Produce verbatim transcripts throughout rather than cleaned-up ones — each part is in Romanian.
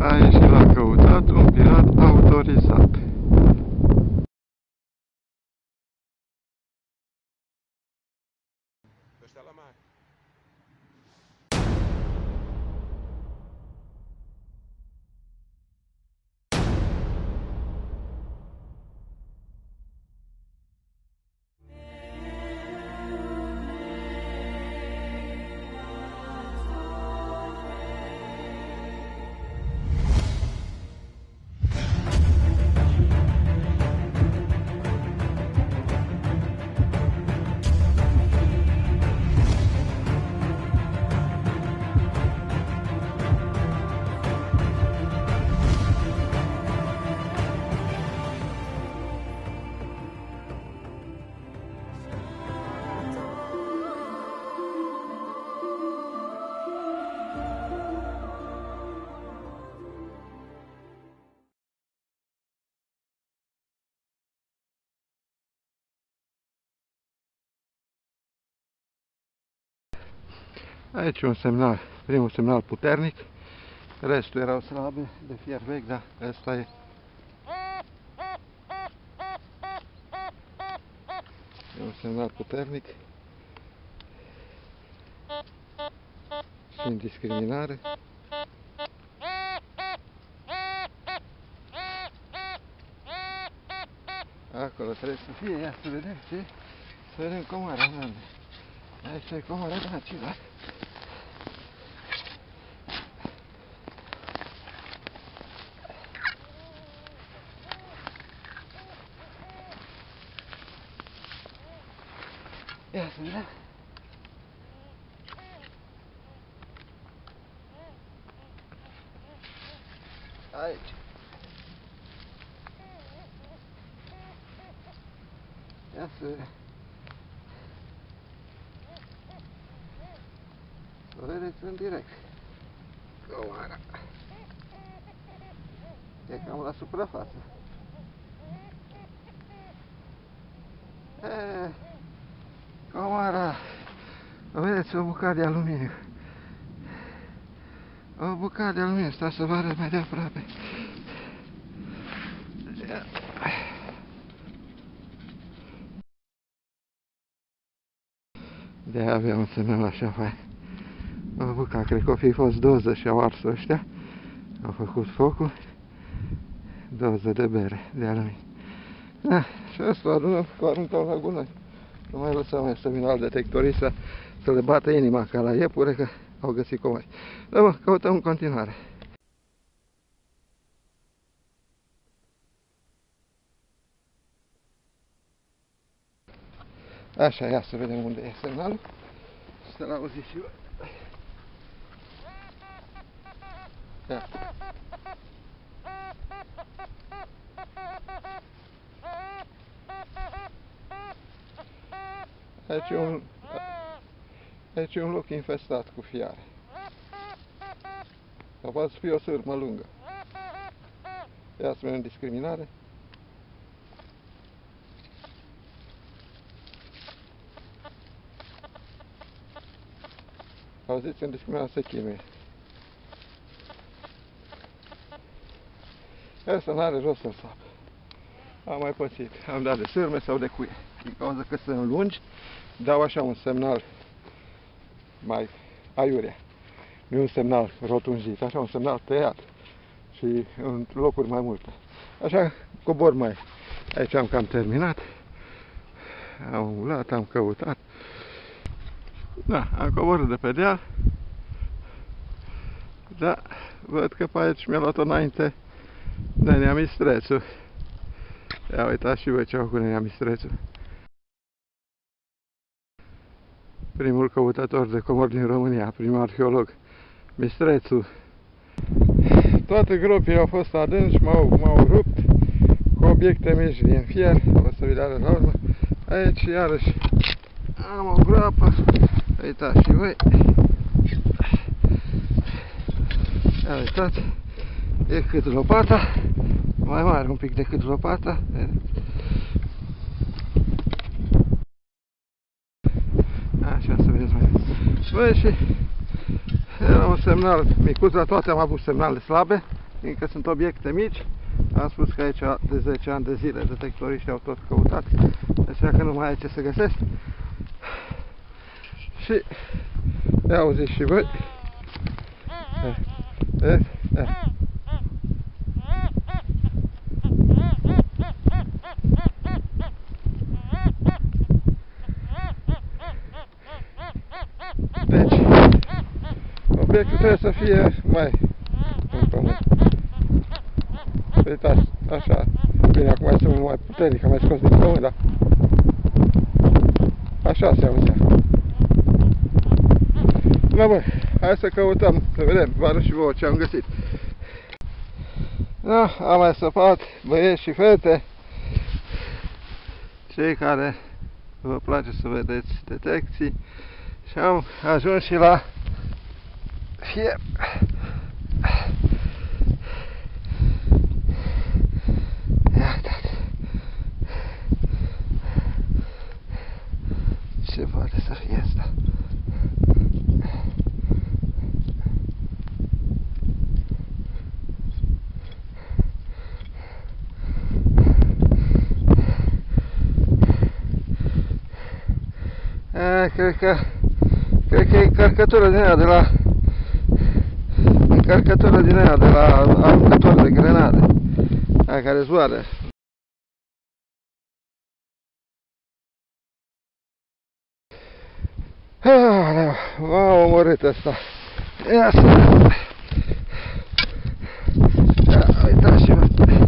A ieșit la căutat un pirat autorizat. Ăștia la mare. Aici un semnal, primul semnal puternic, restul erau slabe, de fier vechi, dar ăsta e. E un semnal puternic și în discriminare. Acolo trebuie să fie, ia să vedem ce, să vedem comara, doamne. Aici e comara Dacia. Ia să vedem. Aici. Ia să vedem. Să vedeți în direct. Comara. E cam la suprafață. E, comara. Vedeți o bucată de aluminiu. O bucată de aluminiu. Stați să vă arăt mai de aproape. De avea un semnal așa fain. O bucată, cred că o fi fost doză și au ars ăștia. Au făcut focul. Doză de bere, de aluminiu. Da, și asta o adunăm, o aruncăm la gunoi. Nu mai lăsăm mai să vină alt detectorist să, să le bată inima ca la iepure, că au găsit comari. Dar bă, căutăm în continuare. Așa, ia să vedem unde e semnalul. Să-l auziți și eu. Ia. Aici e un, aici e un loc infestat cu fiare. Sau poate să fie o sârmă lungă. Ia să vedem discriminare. Auziți, în discriminare se chinuie. Asta n-are rost să-l sap. Am mai pățit. Am dat de sârme sau de cuie. Din cauza că sunt lungi, dau așa un semnal mai aiurea. Nu un semnal rotunjit, așa un semnal tăiat. Și în locuri mai multe. Așa cobor mai. Aici am cam terminat. Am umblat, am căutat. Da, am coborât de pe deal. Da, văd că pe aici mi-a luat-o înainte Nenea Mistrețu. Ia uitați și voi ce au cu Nenea Mistrețu. Primul căutător de comori din România, primul arheolog, Mistrețu. Toate gropile au fost adânci, m-au rupt cu obiecte mici din fier. O să vi le arăt la urmă. Aici iarăși am o groapă. Uitați și voi. Ia uitați. E cât lopata. Mai mare un pic decât lopata. Așa, să vedeți mai. Băi, și era un semnal micuț, la toate am avut semnale slabe. fiindcă sunt obiecte mici. Am spus că aici de zece ani de zile detectoriștii au tot căutat, așa că nu mai ai ce să găsesc. Și ia auziți și voi. E, e, e. Deci, obiectul trebuie să fie mai în pământ. Uitați, așa. Bine, acum este mai puternic, am mai scos din pământ, dar așa se auzea. Da, bă, hai să căutăm, să vedem, vă arăt și vouă ce am găsit. Da, am mai săpat băieți și fete, cei care vă place să vedeți detecții, și am ajuns și la fier. Ce poate să fie asta? A, cred că cred că e încărcătură din aia de la încărcătură din aia de la aruncător de grenade, aia care zboară. Ah, m-a omorât ăsta. Ia să... Ia, uitați și vă.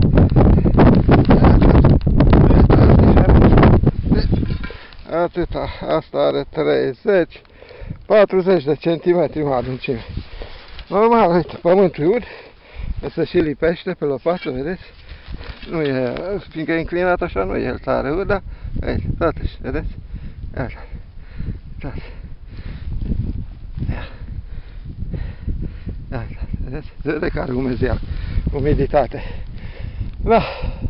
Atâta. Asta are treizeci, patruzeci de centimetri mă adâncime. Normal, uite, pământul e ud. Ăsta și lipește pe lopată, vedeți? Nu e, fiindcă e înclinat așa, nu e el tare ud, dar, uite, totuși, vedeți? Iată. Iată. Ia. Iată, vedeți? Se vede că are umezeală, umiditate. Da.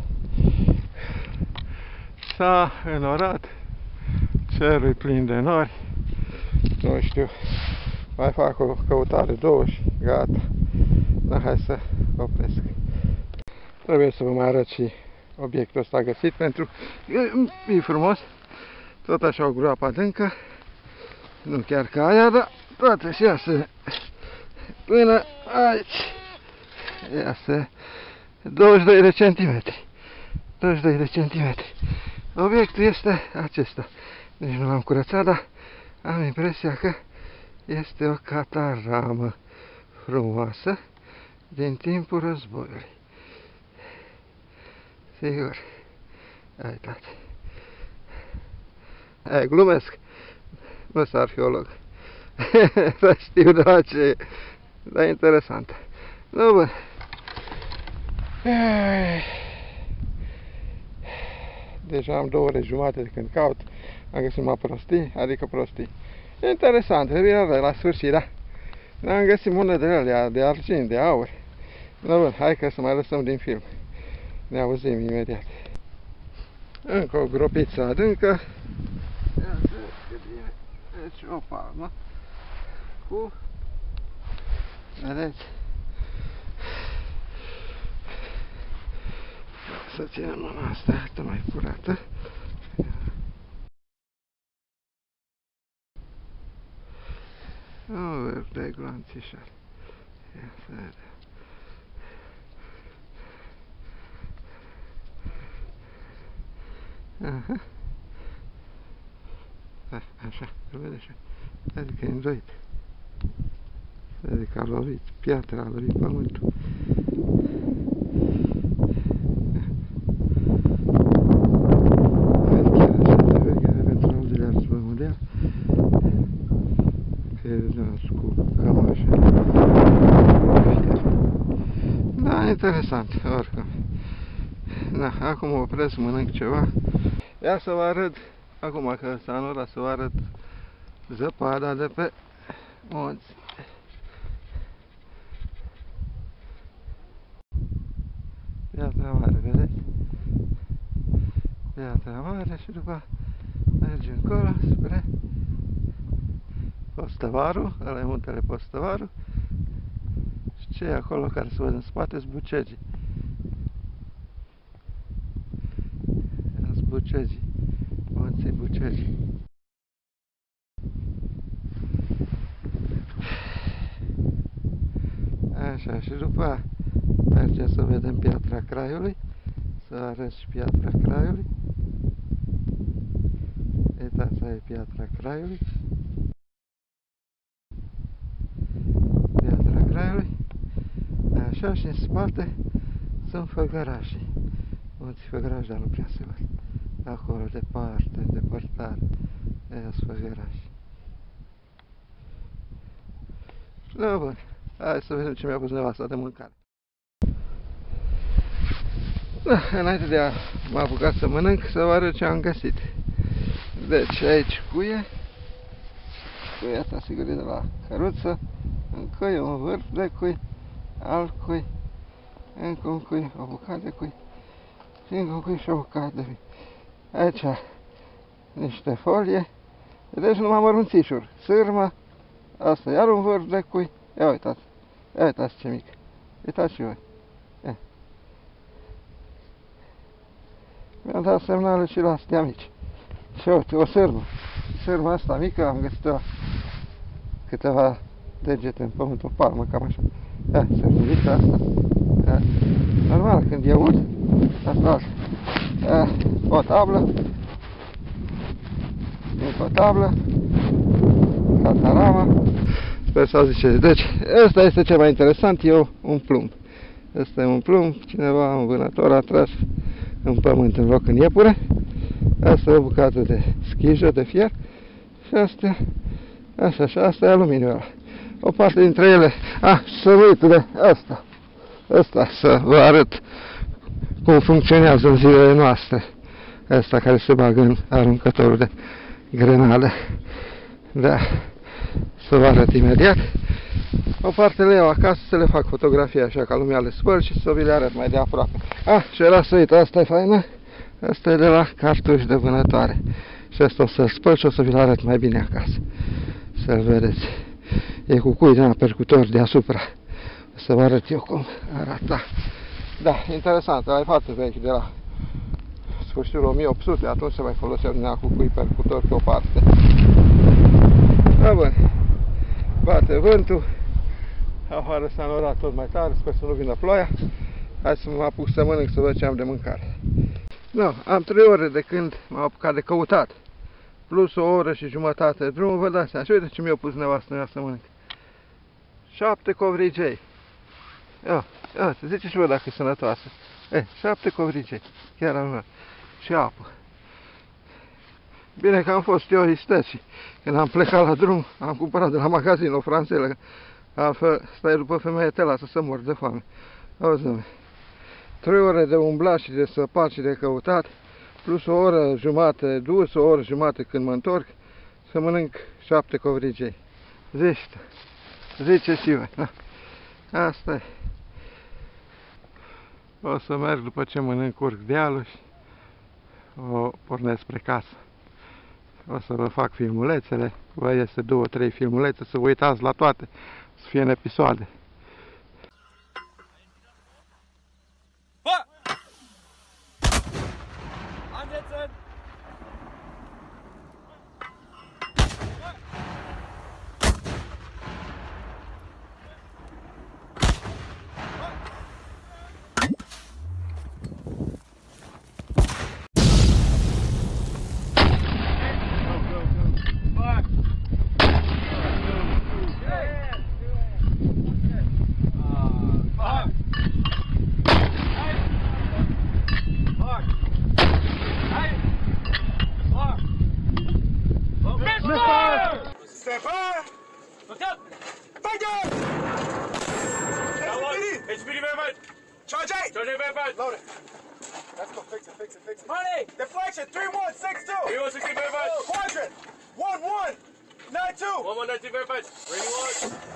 S-a înorat. Cerul e plin de nori. Nu știu. Mai fac o căutare, două și gata. Da, hai să opresc. Trebuie să vă mai arăt și obiectul ăsta găsit, pentru că e frumos. Tot așa o groapă adâncă. Nu chiar ca aia, dar toate și iasă până aici. Iasă douăzeci și doi de centimetri. douăzeci și doi de centimetri. Obiectul este acesta. Deci nu l-am curățat, dar am impresia că este o cataramă frumoasă din timpul războiului. Sigur. Uitați. Hai, glumesc. Nu sunt arheolog. Să știu de la ce e. Dar e interesant. Nu, bă. Deja am două ore jumate de când caut. Am găsit numai prostii, adică prostii. E interesant, e bine la sfârșit, da? Am găsit monedele alea de argint, de aur. Nu, bă, hai că să mai lăsăm din film. Ne auzim imediat. Încă o gropiță adâncă. Ia să cât bine. Deci o palmă. Cu... Vedeți? Să ținem mâna asta, atât mai curată. O, verde glanțișar. Ia să vedem. Aha. Da, așa, îl vede așa. Adică e îndoit. Vede că a lovit piatra, a lovit pământul. Vede chiar așa, se vede că e pentru al doilea război mondial. Că e rămas cu cămașa. Da, interesant, oricum. Da, acum mă opresc, mănânc ceva. Ia să vă arăt, acum că s-a înorat, să vă arăt zăpada de pe munți. Piatra mare, vedeți? Piatra mare și după merge încolo spre Postăvaru, ăla e muntele Postăvaru. Și cei acolo care se văd în spate sunt bucegii. Sunt bucegii. Munții Bucegii. Așa, și după aia mergem să vedem Piatra Craiului. Să arăt și Piatra Craiului. Uitați, aia e Piatra Craiului. Piatra Craiului. Așa, și în spate sunt Făgărașii. Munții Făgărași, dar nu prea se văd. Acolo, departe, depărtare. Aia sunt Făgărași. Da, bun. Hai să vedem ce mi-a pus nevasta de mâncare. Da, înainte de a mă apuca să mănânc, să vă arăt ce am găsit. Deci, aici cuie. Cuie asta, sigur, e de la căruță. Încă e un vârf de cui, alt cui, încă un cui, o bucată de cui, și încă un cui și o bucată de cui. Aici, niște folie. Deci numai mărunțișuri. Sârmă. Asta, iar un vârf de cui. Ia uitați. Ia uitați ce mic. Uitați și voi. Ia. Mi-am dat semnale și la astea mici. Și uite, o sârmă. Sârma asta mică, am găsit la câteva degete în pământ, o palmă, cam așa. Ia, sârmulița asta. Ia. Normal, când e ud, asta, ia, o tablă. Încă o tablă. Catarama. Sper să ziceți. Deci, ăsta este cel mai interesant, e un plumb. Ăsta e un plumb, cineva, un vânător, a tras în pământ în loc în iepure. Asta e o bucată de schijă, de fier. Și astea, așa, și asta e aluminiu ăla. O parte dintre ele, a, să uit de asta. Asta, să vă arăt cum funcționează în zilele noastre. Asta care se bagă în aruncătorul de grenade. Da, să vă arăt imediat. O parte le iau acasă să le fac fotografii așa ca lumea le spăl și să vi le arăt mai de aproape. Ah, și era să uit, asta e faină. Asta e de la cartuși de vânătoare. Și asta o să-l spăl și o să vi le arăt mai bine acasă. Să-l vedeți. E cu cui de percutor deasupra. O să vă arăt eu cum arată. Da, interesant, ăla e foarte vechi, de la sfârșitul o mie opt sute, atunci se mai foloseau din cu cui percutor pe o parte. Da, bun. Bate vântul. Afară s-a norat tot mai tare, sper să nu vină ploaia. Hai să mă apuc să mănânc, să văd ce am de mâncare. No, am trei ore de când m-am apucat de căutat. Plus o oră și jumătate de drum, vă dați seama. Și uite ce mi-a pus nevastă mea să mănânc. Șapte covrigei. Ia, ia, să zice și vă dacă e sănătoasă. E, șapte covrigei. Chiar am luat. Și apă. Bine că am fost eu isteț și când am plecat la drum, am cumpărat de la magazin o franțelă. Altfel, stai după femeie, te lasă să mor de foame. Auzi-mă. Trei ore de umblat și de săpat și de căutat, plus o oră jumate dus, o oră jumate când mă întorc, să mănânc șapte covrigei. Zici tu. Zice și voi. Asta e. O să merg după ce mănânc, urc dealul și o pornesc spre casă. O să vă fac filmulețele, vă iese două, trei filmulețe, să vă uitați la toate, să fie în episoade. Charge eight! Charge eight, back, back! Load it. Let's go, fix it, fix it, fix it. Money! Deflection, three one six two! three one six two, back, back! Quadrant, one one nine two! one one nine two, back, back! Rating one!